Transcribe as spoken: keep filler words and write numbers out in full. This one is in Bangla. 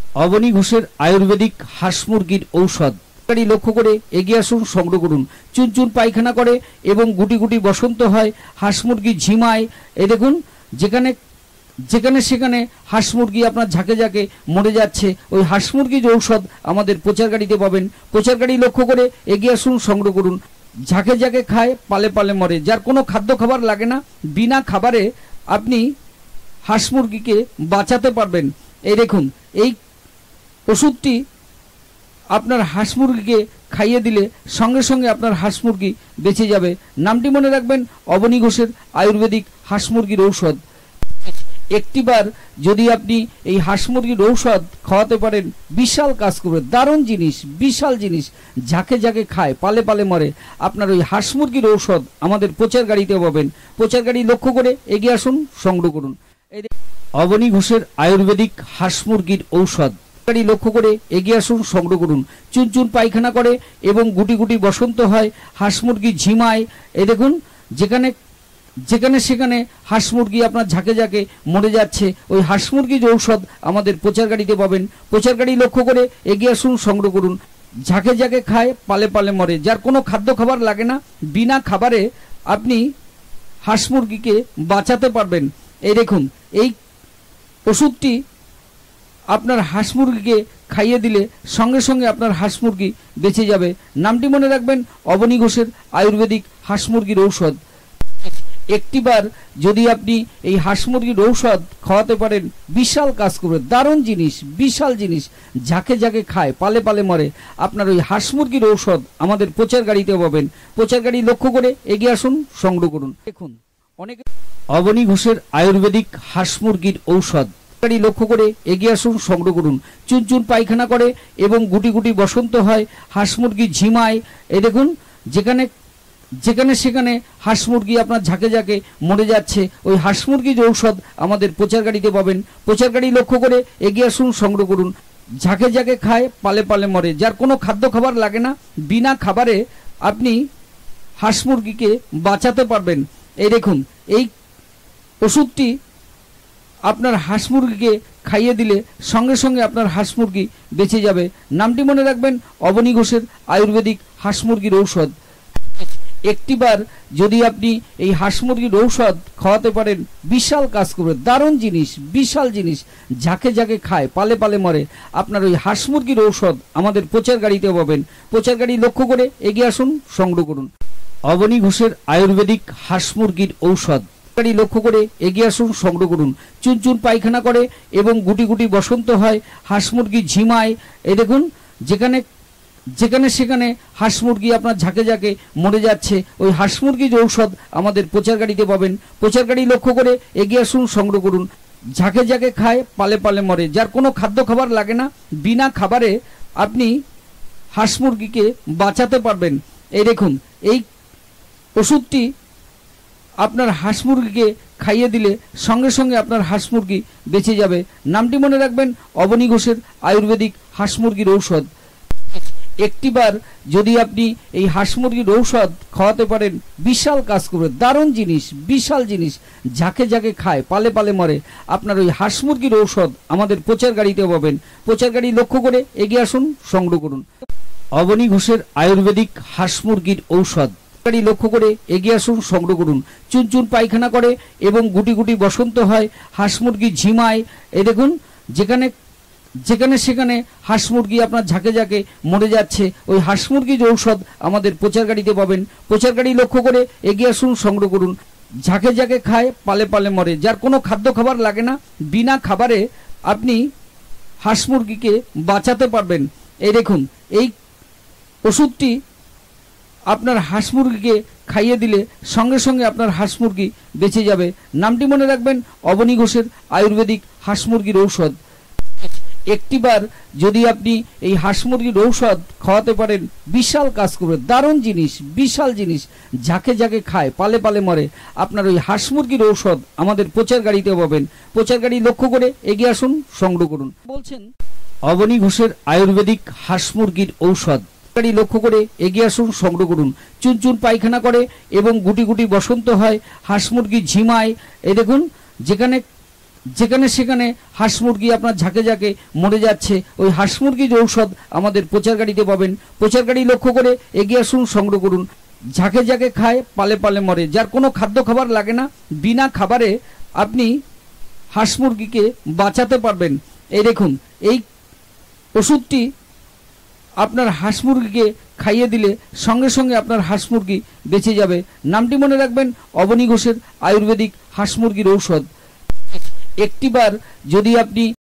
অবনী ঘোষের আয়ুর্বেদিক হাঁস মুরগির ঔষধ লক্ষ্য করে এগিয়ে আসুন, সংগ্রহ করুন। চুনচুন পায়খানা করে এবং গুটি গুটি বসন্ত হয়, হাঁস মুরগি ঝিমায়। এই দেখুন, যেখানে যেখানে সেখানে হাঁস মুরগি আপনার ঝাঁকে ঝাঁকে মরে যাচ্ছে, ওই হাঁস মুরগির ঔষধ আমাদের প্রচার গাড়িতে পাবেন। প্রচার গাড়ি লক্ষ্য করে এগিয়ে আসুন, সংগ্রহ করুন। ঝাঁকে ঝাঁকে খায়, পালে পালে মরে, যার কোনো খাদ্য খাবার লাগে না, বিনা খাবারে আপনি হাঁস মুরগিকে বাঁচাতে পারবেন। এই দেখুন, এই ওষুধটি আপনার হাঁস মুরগিকে খাইয়ে দিলে সঙ্গে সঙ্গে আপনার হাঁস মুরগি বেঁচে যাবে। নামটি মনে রাখবেন, অবনী ঘোষের আয়ুর্বেদিক হাঁস মুরগির ঔষধ। একটিবার যদি আপনি এই হাঁস মুরগির ঔষধ খাওয়াতে পারেন, বিশাল কাজ করবে। দারুণ জিনিস, বিশাল জিনিস, ঝাঁকে ঝাঁকে খায়, পালে পালে মরে। আপনার ওই হাঁস মুরগির ঔষধ আমাদের প্রচার গাড়িতে পাবেন। প্রচার গাড়ি লক্ষ্য করে এগিয়ে আসুন, সংগ্রহ করুন। এই অবনী ঘোষের আয়ুর্বেদিক হাঁস মুরগির ঔষধ গাড়ি লক্ষ্য করে এগিয়ে আসুন, সংগ্রহ করুন। চুনচুন পায়খানা করে এবং গুটি গুটি বসন্ত হয়, হাঁস মুরগি ঝিমায়। এই দেখুন, যেখানে যেখানে সেখানে হাঁস মুরগি আপনার ঝাঁকে ঝাঁকে মরে যাচ্ছে, ওই হাঁস মুরগির ঔষধ আমাদের প্রচার গাড়িতে পাবেন। প্রচার গাড়ি লক্ষ্য করে এগিয়ে আসুন, সংগ্রহ করুন। ঝাঁকে ঝাঁকে খায়, পালে পালে মরে, যার কোনো খাদ্য খাবার লাগে না, বিনা খাবারে আপনি হাঁস মুরগিকে বাঁচাতে পারবেন। এই দেখুন, এই ওষুধটি আপনার হাঁস মুরগিকে খাইয়ে দিলে সঙ্গে সঙ্গে আপনার হাঁস মুরগি বেঁচে যাবে। নামটি মনে রাখবেন, অবনী ঘোষের আয়ুর্বেদিক হাঁস মুরগির ঔষধ। একটিবার যদি আপনি এই হাঁস মুরগির ঔষধ খাওয়াতে পারেন, বিশাল কাজ করবে। দারুণ জিনিস, বিশাল জিনিস, ঝাঁকে ঝাঁকে খায়, পালে পালে মরে। আপনার ওই হাঁস মুরগির ঔষধ আমাদের প্রচার গাড়িতে পাবেন। প্রচার গাড়ি লক্ষ্য করে এগিয়ে আসুন, সংগ্রহ করুন। দেখুন, অনেকে অবনী ঘোষের আয়ুর্বেদিক হাঁস মুরগির ঔষধ গাড়ি লক্ষ্য করে এগিয়ে আসুন, সংগ্রহ করুন। চুনচুন পায়খানা করে এবং গুটি গুটি বসন্ত হয়, হাঁস মুরগি ঝিমায়। এই দেখুন, যেখানে যেখানে সেখানে হাঁস মুরগি আপনার ঝাঁকে ঝাঁকে মরে যাচ্ছে, ওই হাঁস মুরগির ঔষধ আমাদের প্রচার গাড়িতে পাবেন। প্রচার গাড়ি লক্ষ্য করে এগিয়ে আসুন, সংগ্রহ করুন। ঝাঁকে ঝাঁকে খায়, পালে পালে মরে, যার কোনো খাদ্য খাবার লাগে না, বিনা খাবারে আপনি হাঁস মুরগিকে বাঁচাতে পারবেন। এই দেখুন, এই ওষুধটি আপনার হাঁস মুরগিকে খাইয়ে দিলে সঙ্গে সঙ্গে আপনার হাঁস মুরগি বেঁচে যাবে। নামটি মনে রাখবেন, অবনী ঘোষের আয়ুর্বেদিক হাঁস মুরগির ঔষধ। একটিবার যদি আপনি এই হাঁস মুরগির ঔষধ খাওয়াতে পারেন, বিশাল কাজ করবে। দারুণ জিনিস, বিশাল জিনিস, ঝাঁকে ঝাঁকে খায়, পালে পালে মরে। আপনার ওই হাঁস মুরগির ঔষধ আমাদের প্রচার গাড়িতে পাবেন। প্রচার গাড়ি লক্ষ্য করে এগিয়ে আসুন, সংগ্রহ করুন। অবনী ঘোষের আয়ুর্বেদিক হাঁস মুরগির ঔষধ গাড়ি লক্ষ্য করে এগিয়ে আসুন, সংগ্রহ করুন। চুনচুন পায়খানা করে এবং গুটি গুটি বসন্ত হয়, হাঁস মুরগি ঝিমায়। এই দেখুন, যেখানে যেখানে সেখানে হাঁস মুরগি আপনার ঝাঁকে ঝাঁকে মরে যাচ্ছে, ওই হাঁস মুরগির ঔষধ আমাদের প্রচার গাড়িতে পাবেন। প্রচার গাড়ি লক্ষ্য করে এগিয়ে আসুন, সংগ্রহ করুন। ঝাঁকে ঝাঁকে খায়, পালে পালে মরে, যার কোনো খাদ্য খাবার লাগে না, বিনা খাবারে আপনি হাঁস মুরগিকে বাঁচাতে পারবেন। এই দেখুন, এই ওষুধটি আপনার হাঁস মুরগিকে খাইয়ে দিলে সঙ্গে সঙ্গে আপনার হাঁস মুরগি বেঁচে যাবে। নামটি মনে রাখবেন, অবনী ঘোষের আয়ুর্বেদিক হাঁস মুরগির ঔষধ। একটিবার যদি আপনি এই হাঁস মুরগির ঔষধ খাওয়াতে পারেন, বিশাল কাজ করবে। দারুণ জিনিস, বিশাল জিনিস, ঝাঁকে ঝাঁকে খায়, পালে পালে মরে। আপনার ওই হাঁস মুরগির ঔষধ আমাদের প্রচার গাড়িতে পাবেন। প্রচার গাড়ি লক্ষ্য করে এগিয়ে আসুন, সংগ্রহ করুন। অবনী ঘোষের আয়ুর্বেদিক হাঁস মুরগির ঔষধ গাড়ি লক্ষ্য করে এগিয়ে আসুন, সংগ্রহ করুন। চুনচুন পায়খানা করে এবং গুটি গুটি বসন্ত হয়, হাঁস মুরগি ঝিমায়। এই দেখুন, যেখানে যেখানে সেখানে হাঁস মুরগি আপনার ঝাঁকে ঝাঁকে মরে যাচ্ছে, ওই হাঁস মুরগির ঔষধ আমাদের প্রচার গাড়িতে পাবেন। প্রচার গাড়ি লক্ষ্য করে এগিয়ে আসুন, সংগ্রহ করুন। ঝাঁকে ঝাঁকে খায়, পালে পালে মরে, যার কোনো খাদ্য খাবার লাগে না, বিনা খাবারে আপনি হাঁস মুরগিকে বাঁচাতে পারবেন। এই দেখুন, এই ওষুধটি আপনার হাঁস মুরগিকে খাইয়ে দিলে সঙ্গে সঙ্গে আপনার হাঁস মুরগি বেঁচে যাবে। নামটি মনে রাখবেন, অবনী ঘোষের আয়ুর্বেদিক হাঁস মুরগির ঔষধ। একটিবার যদি আপনি এই হাঁস মুরগির ঔষধ খাওয়াতে পারেন, বিশাল কাজ করবে। দারুণ জিনিস, বিশাল জিনিস, ঝাঁকে ঝাঁকে খায়, পালে পালে মরে। আপনার ওই হাঁস মুরগির ঔষধ আমাদের প্রচার গাড়িতে পাবেন। প্রচার গাড়ি লক্ষ্য করে এগিয়ে আসুন, সংগ্রহ করুন। বলছেন, অবনী ঘোষের আয়ুর্বেদিক হাঁস মুরগির ঔষধ গাড়ি লক্ষ্য করে এগিয়ে আসুন, সংগ্রহ করুন। চুনচুন পায়খানা করে এবং গুটি গুটি বসন্ত হয়, হাঁস মুরগি ঝিমায়। এই দেখুন, যেখানে যেখানে সেখানে হাঁস মুরগি আপনার ঝাঁকে ঝাঁকে মরে যাচ্ছে, ওই হাঁস মুরগির ঔষধ আমাদের প্রচার গাড়িতে পাবেন। প্রচার গাড়ি লক্ষ্য করে এগিয়ে আসুন, সংগ্রহ করুন। ঝাঁকে ঝাঁকে খায়, পালে পালে মরে, যার কোনো খাদ্য খাবার লাগে না, বিনা খাবারে আপনি হাঁস মুরগিকে বাঁচাতে পারবেন। এই দেখুন, এই ওষুধটি আপনার হাঁস মুরগিকে খাইয়ে দিলে সঙ্গে সঙ্গে আপনার হাঁস মুরগি বেঁচে যাবে। নামটি মনে রাখবেন, অবনী ঘোষের আয়ুর্বেদিক হাঁস মুরগির ঔষধ। একটিবার যদি আপনি